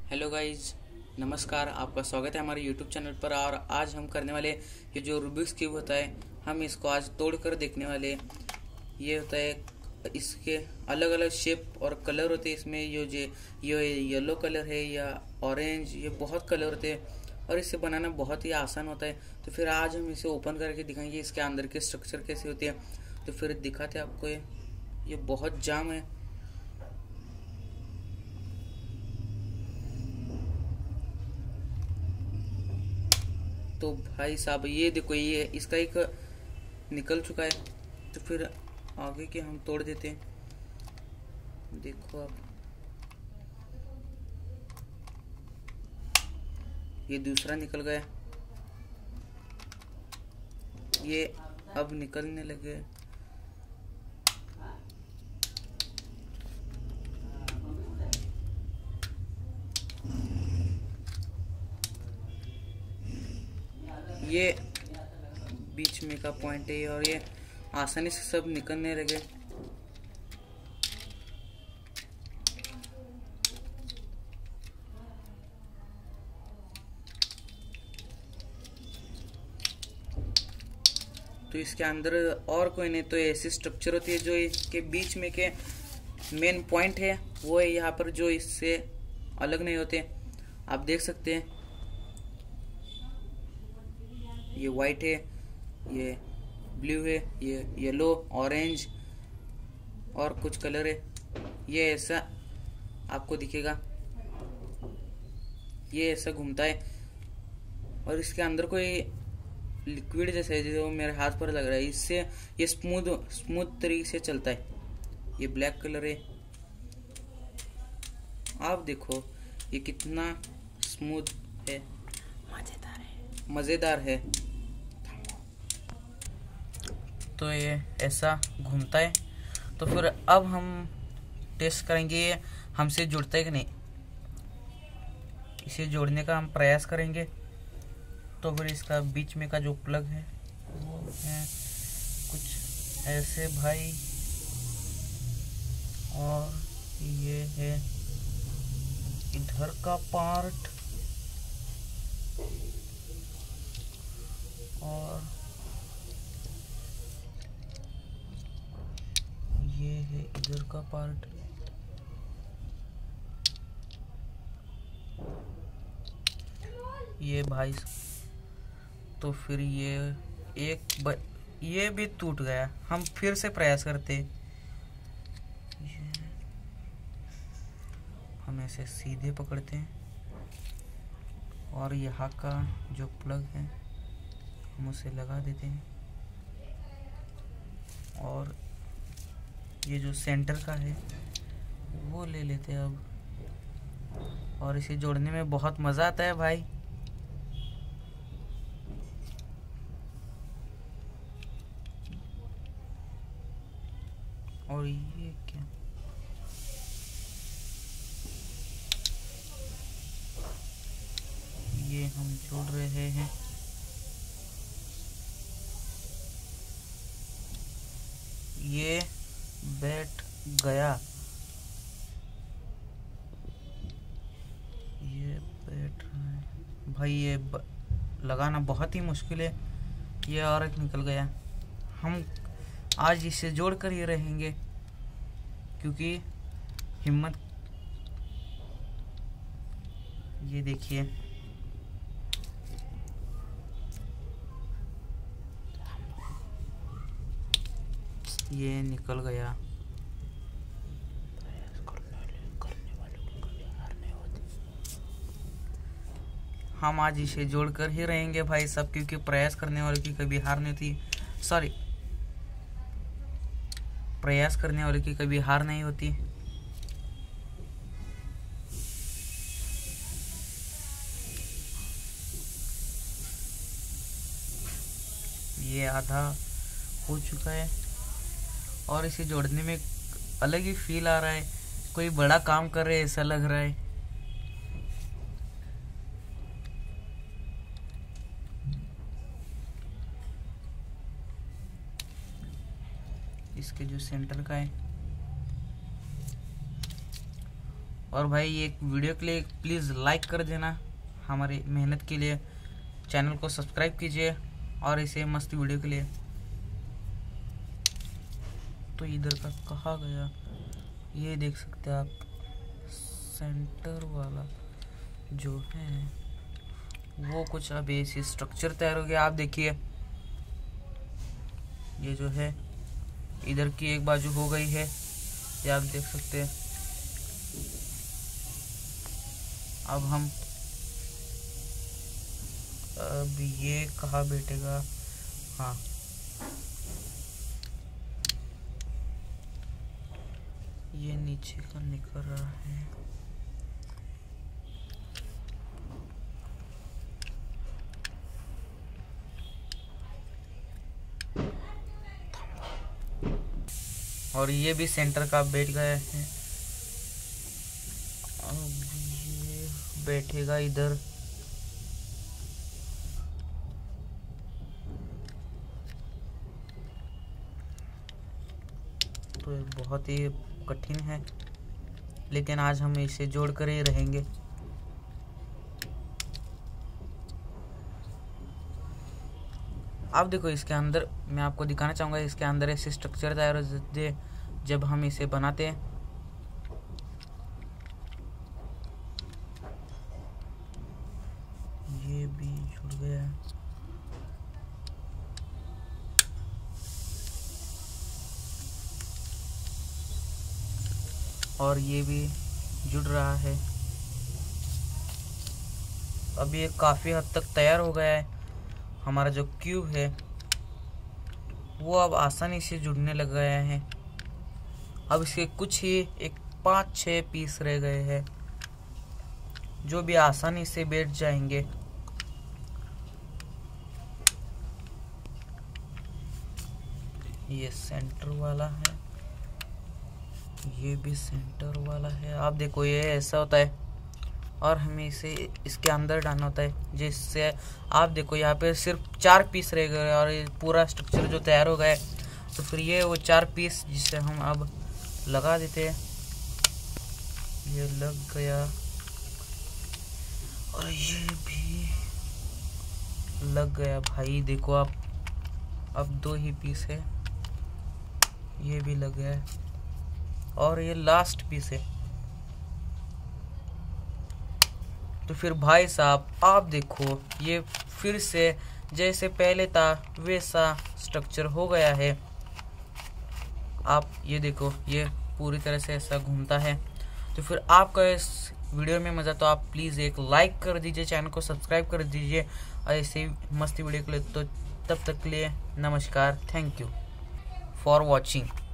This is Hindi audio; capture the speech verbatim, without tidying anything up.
हेलो गाइज, नमस्कार। आपका स्वागत है हमारे यूट्यूब चैनल पर। और आज हम करने वाले ये जो रूबिक्स क्यूब होता है, हम इसको आज तोड़ कर देखने वाले। ये होता है, इसके अलग अलग शेप और कलर होते हैं। इसमें ये जो ये येलो कलर है या ऑरेंज, ये बहुत कलर होते हैं और इसे बनाना बहुत ही आसान होता है। तो फिर आज हम इसे ओपन करके दिखाएंगे इसके अंदर के स्ट्रक्चर कैसे होते हैं। तो फिर दिखाते हैं आपको। ये ये बहुत जाम है। तो भाई साहब, ये देखो, ये इसका एक निकल चुका है। तो फिर आगे के हम तोड़ देते हैं। देखो आप, ये दूसरा निकल गया। ये अब निकलने लगे। ये बीच में का पॉइंट है और ये आसानी से सब निकलने लगे। तो इसके अंदर और कोई नहीं, तो ऐसी स्ट्रक्चर होती है जो इसके बीच में के मेन पॉइंट है, वो है यहाँ पर, जो इससे अलग नहीं होते। आप देख सकते हैं, ये वाइट है, ये ब्लू है, ये येलो, ऑरेंज और कुछ कलर है। ये ऐसा आपको दिखेगा, ये ऐसा घूमता है और इसके अंदर कोई लिक्विड जैसा है जो मेरे हाथ पर लग रहा है। इससे ये स्मूथ स्मूथ तरीके से चलता है। ये ब्लैक कलर है, आप देखो ये कितना स्मूथ है, मजेदार है मजेदार है। तो ये ऐसा घूमता है। तो फिर अब हम टेस्ट करेंगे ये हमसे जुड़ता है कि नहीं। इसे जोड़ने का हम प्रयास करेंगे। तो फिर इसका बीच में का जो प्लग है वो है कुछ ऐसे भाई, और ये है इधर का पार्ट, और ये है इधर का पार्ट। ये भाई, तो फिर ये एक ब, ये भी टूट गया। हम फिर से प्रयास करते। हम ऐसे सीधे पकड़ते हैं और यहाँ का जो प्लग है हम उसे लगा देते हैं, और ये जो सेंटर का है वो ले लेते हैं अब। और इसे जोड़ने में बहुत मज़ा आता है भाई। और ये क्या, ये हम जोड़ रहे हैं। ये बैठ गया, ये बैठ रहा है भाई। ये ब... लगाना बहुत ही मुश्किल है। ये और एक निकल गया। हम आज इसे जोड़ कर ही रहेंगे क्योंकि हिम्मत, ये देखिए, ये निकल गया। हम आज इसे जोड़ कर ही रहेंगे भाई सब, क्योंकि प्रयास करने वाले की कभी हार नहीं होती। सॉरी, प्रयास करने वाले की कभी हार नहीं होती। ये आधा हो चुका है और इसे जोड़ने में अलग ही फील आ रहा है। कोई बड़ा काम कर रहे हैं ऐसा लग रहा है। इसके जो सेंटर का है और भाई ये वीडियो के लिए प्लीज़ लाइक कर देना हमारी मेहनत के लिए। चैनल को सब्सक्राइब कीजिए और इसे मस्त वीडियो के लिए। तो इधर का कहाँ गया, ये देख सकते हैं आप। सेंटर वाला जो है वो कुछ अब ऐसी स्ट्रक्चर तैयार हो गया। आप देखिए ये जो है इधर की एक बाजू हो गई है, ये आप देख सकते हैं। अब हम अब ये कहाँ बैठेगा, हाँ ये नीचे का निकल रहा है। और ये भी सेंटर का बैठ गया है। अब ये बैठेगा इधर। तो ये बहुत ही कठिन है, लेकिन आज हम इसे जोड़ कर ही रहेंगे। अब देखो इसके अंदर मैं आपको दिखाना चाहूँगा, इसके अंदर ऐसे स्ट्रक्चर तैयार होते हैं जब हम इसे बनाते हैं। ये भी जुड़ गया है और ये भी जुड़ रहा है। अब ये काफ़ी हद तक तैयार हो गया है। हमारा जो क्यूब है वो अब आसानी से जुड़ने लग गया है। अब इसके कुछ ही एक पाँच छः पीस रह गए हैं जो भी आसानी से बैठ जाएंगे। ये सेंटर वाला है, ये भी सेंटर वाला है। आप देखो ये ऐसा होता है और हमें इसे इसके अंदर डालना होता है, जिससे आप देखो यहाँ पे सिर्फ चार पीस रह गए और ये पूरा स्ट्रक्चर जो तैयार हो गया है। तो फिर ये वो चार पीस जिसे हम अब लगा देते हैं। ये लग गया और ये भी लग गया। भाई देखो आप, अब दो ही पीस है, ये भी लग गया है और ये लास्ट पीस है। तो फिर भाई साहब आप देखो ये फिर से जैसे पहले था वैसा स्ट्रक्चर हो गया है। आप ये देखो ये पूरी तरह से ऐसा घूमता है। तो फिर आपका इस वीडियो में मज़ा तो आप प्लीज़ एक लाइक कर दीजिए, चैनल को सब्सक्राइब कर दीजिए और ऐसे मस्ती वीडियो के लिए। तो तब तक के लिए नमस्कार, थैंक यू फॉर वॉचिंग।